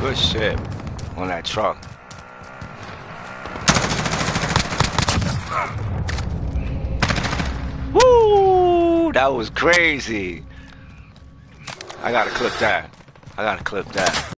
Good shit on that truck. Woo! That was crazy. I gotta clip that. I gotta clip that.